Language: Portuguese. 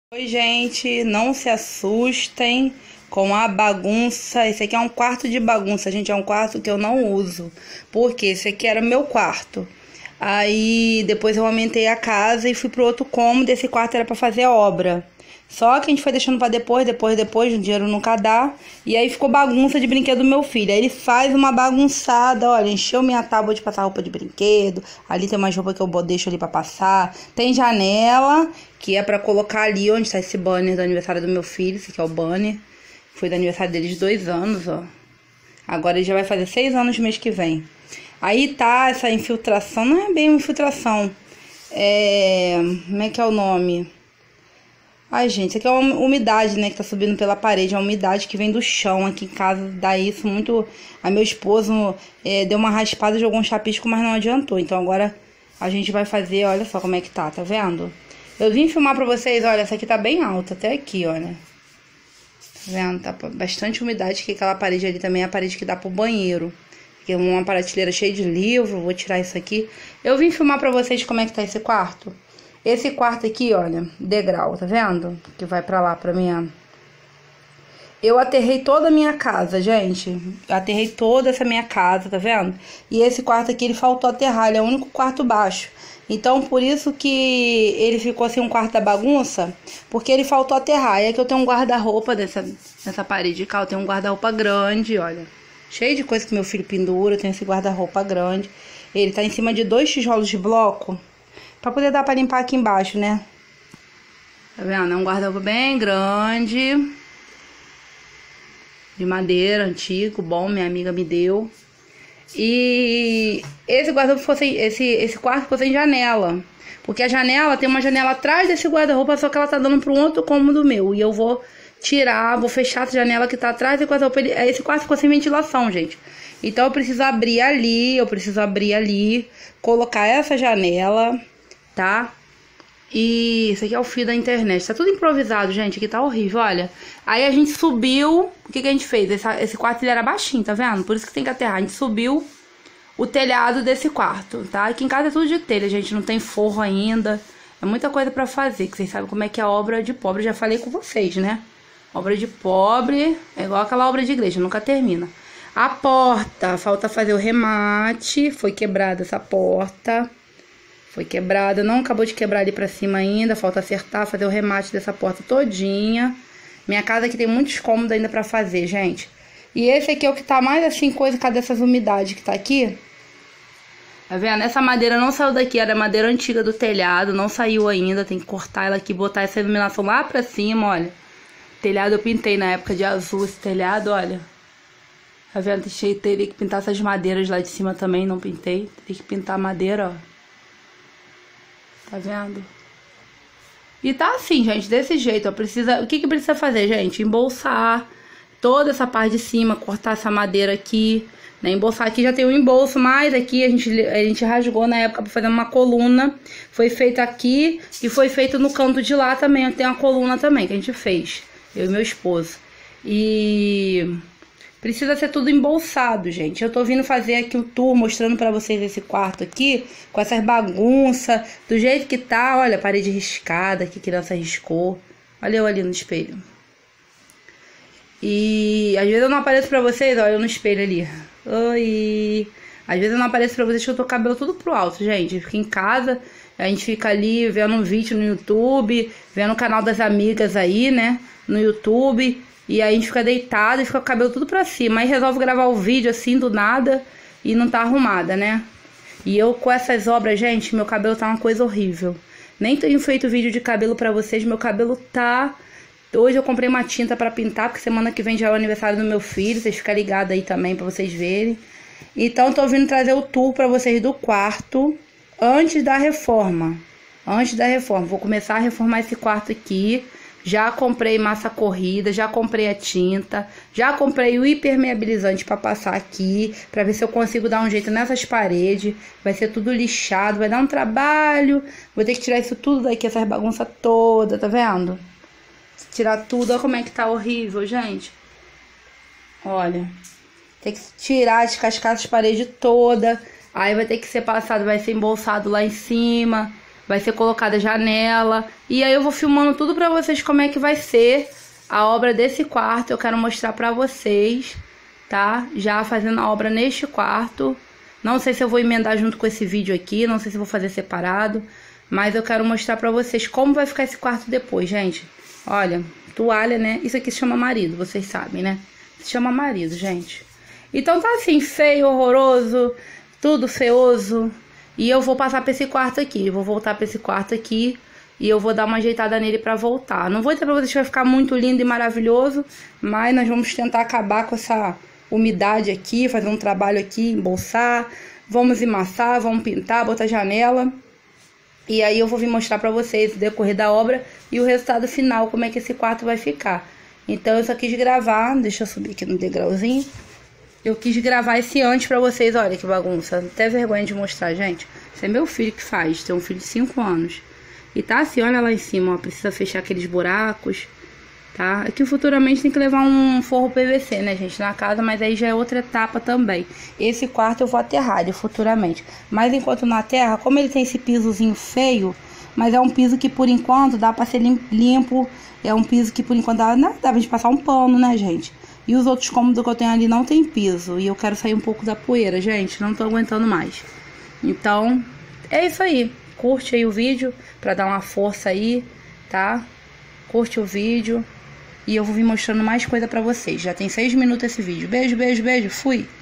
Oi, gente, não se assustem com a bagunça. Esse aqui é um quarto de bagunça, gente, é um quarto que eu não uso, porque esse aqui era meu quarto. Aí depois eu aumentei a casa e fui pro outro cômodo. Esse quarto era pra fazer obra. Só que a gente foi deixando pra depois, o dinheiro nunca dá. E aí ficou bagunça de brinquedo do meu filho. Aí ele faz uma bagunçada, olha, encheu minha tábua de passar roupa de brinquedo. Ali tem mais roupa que eu deixo ali pra passar. Tem janela, que é pra colocar ali onde tá esse banner do aniversário do meu filho. Esse aqui é o banner. Foi do aniversário dele de 2 anos, ó. Agora ele já vai fazer 6 anos no mês que vem. Aí tá essa infiltração, não é bem uma infiltração. Como é que é o nome? Ai, gente, isso aqui é uma umidade, né, que tá subindo pela parede. É uma umidade que vem do chão aqui em casa. Dá isso muito... Aí meu esposo deu uma raspada, jogou um chapisco, mas não adiantou. Então agora a gente vai fazer, olha só como é que tá vendo? Eu vim filmar pra vocês, olha, essa aqui tá bem alta, até aqui, olha. Tá vendo? Tá bastante umidade, que aquela parede ali também é a parede que dá pro banheiro. Aqui é uma prateleira cheia de livro, vou tirar isso aqui. Eu vim filmar pra vocês como é que tá esse quarto. Esse quarto aqui, olha, degrau, tá vendo? Que vai pra lá, pra minha... Eu aterrei toda a minha casa, gente. Eu aterrei toda essa minha casa, tá vendo? E esse quarto aqui, ele faltou aterrar, ele é o único quarto baixo. Então, por isso que ele ficou assim, um quarto da bagunça, porque ele faltou aterrar. E aqui eu tenho um guarda-roupa nessa parede de cá, eu tenho um guarda-roupa grande, olha. Cheio de coisa que meu filho pendura, eu tenho esse guarda-roupa grande. Ele tá em cima de 2 tijolos de bloco, pra poder dar pra limpar aqui embaixo, né? Tá vendo? É um guarda-roupa bem grande. De madeira, antigo, bom, minha amiga me deu. E esse guarda-roupa esse quarto ficou sem janela. Porque a janela, tem uma janela atrás desse guarda-roupa, só que ela tá dando pra um outro cômodo meu. E eu vou tirar, vou fechar essa janela que tá atrás desse guarda-roupa. Esse quarto ficou sem ventilação, gente. Então eu preciso abrir ali, colocar essa janela, tá? E isso aqui é o fio da internet. Tá tudo improvisado, gente. Aqui tá horrível, olha. Aí a gente subiu. O que a gente fez? Esse quarto ele era baixinho, tá vendo? Por isso que tem que aterrar. A gente subiu o telhado desse quarto, tá? Aqui em casa é tudo de telha, gente. Não tem forro ainda. É muita coisa pra fazer, que vocês sabem como é que é a obra de pobre. Já falei com vocês, né? Obra de pobre é igual aquela obra de igreja, nunca termina. A porta, falta fazer o remate. Foi quebrada essa porta. Foi quebrada, não acabou de quebrar ali pra cima ainda. Falta acertar, fazer o remate dessa porta todinha. Minha casa aqui tem muitos cômodos ainda pra fazer, gente. E esse aqui é o que tá mais assim, coisa, cadê essas umidades que tá aqui? Tá vendo? Essa madeira não saiu daqui, era madeira antiga do telhado, não saiu ainda. Tem que cortar ela aqui, botar essa iluminação lá pra cima, olha. Telhado eu pintei na época de azul esse telhado, olha. Tá vendo? Teria que pintar essas madeiras lá de cima também, não pintei. Tem que pintar a madeira, ó. Tá vendo? E tá assim, gente, desse jeito, ó. O que precisa fazer, gente? Embolsar toda essa parte de cima, cortar essa madeira aqui, né? Embolsar aqui já tem um embolso, mas aqui a gente rasgou na época pra fazer uma coluna. Foi feito aqui e foi feito no canto de lá também. Tem uma coluna também que a gente fez, eu e meu esposo. E... precisa ser tudo embolsado, gente. Eu tô vindo fazer aqui um tour mostrando pra vocês esse quarto aqui, com essas bagunças, do jeito que tá. Olha, parede riscada, que criança riscou. Olha eu ali no espelho. E às vezes eu não apareço pra vocês, olha eu no espelho ali. Oi! Às vezes eu não apareço pra vocês que eu tô com o cabelo tudo pro alto, gente. Eu fico em casa, a gente fica ali vendo um vídeo no YouTube, vendo o canal das amigas aí, né, no YouTube. E aí a gente fica deitado e fica com o cabelo tudo pra cima. Aí resolve gravar o vídeo assim do nada e não tá arrumada, né? E eu com essas obras, gente, meu cabelo tá uma coisa horrível. Nem tenho feito vídeo de cabelo pra vocês, meu cabelo tá... Hoje eu comprei uma tinta pra pintar, porque semana que vem já é o aniversário do meu filho. Vocês ficam ligados aí também pra vocês verem. Então tô vindo trazer o tour pra vocês do quarto antes da reforma. Antes da reforma. Vou começar a reformar esse quarto aqui. Já comprei massa corrida, já comprei a tinta, já comprei o impermeabilizante para passar aqui, para ver se eu consigo dar um jeito nessas paredes. Vai ser tudo lixado, vai dar um trabalho. Vou ter que tirar isso tudo daqui, essas bagunças toda, tá vendo? Tirar tudo, olha como é que tá horrível, gente. Olha, tem que tirar, descascar as paredes toda. Aí vai ter que ser passado, vai ser embolsado lá em cima. vai ser colocada janela. E aí eu vou filmando tudo pra vocês como é que vai ser a obra desse quarto. Eu quero mostrar pra vocês, tá? Já fazendo a obra neste quarto. Não sei se eu vou emendar junto com esse vídeo aqui, não sei se eu vou fazer separado, mas eu quero mostrar pra vocês como vai ficar esse quarto depois, gente. Olha, toalha, né? Isso aqui se chama marido, vocês sabem, né? Se chama marido, gente. Então tá assim, feio, horroroso, tudo feioso. E eu vou passar pra esse quarto aqui, vou voltar pra esse quarto aqui e eu vou dar uma ajeitada nele pra voltar. Não vou dizer pra vocês que vai ficar muito lindo e maravilhoso, mas nós vamos tentar acabar com essa umidade aqui, fazer um trabalho aqui, embolsar, vamos emassar, vamos pintar, botar janela. E aí eu vou vir mostrar pra vocês o decorrer da obra e o resultado final, como é que esse quarto vai ficar. Então eu só quis gravar, deixa eu subir aqui no degrauzinho. Eu quis gravar esse antes pra vocês, olha que bagunça, até vergonha de mostrar, gente. Isso é meu filho que faz, tem um filho de 5 anos. E tá assim, olha lá em cima, ó, precisa fechar aqueles buracos. Tá? Aqui futuramente tem que levar um forro PVC, né, gente, na casa, mas aí já é outra etapa também. Esse quarto eu vou aterrar ele futuramente. Mas enquanto na terra, como ele tem esse pisozinho feio, mas é um piso que por enquanto dá pra ser limpo, é um piso que por enquanto dá pra gente passar um pano, né, gente? E os outros cômodos que eu tenho ali não tem piso, e eu quero sair um pouco da poeira, gente, não tô aguentando mais. Então, é isso aí. Curte aí o vídeo pra dar uma força aí, tá? Curte o vídeo. E eu vou vir mostrando mais coisa pra vocês. Já tem 6 minutos esse vídeo. Beijo, beijo, beijo. Fui!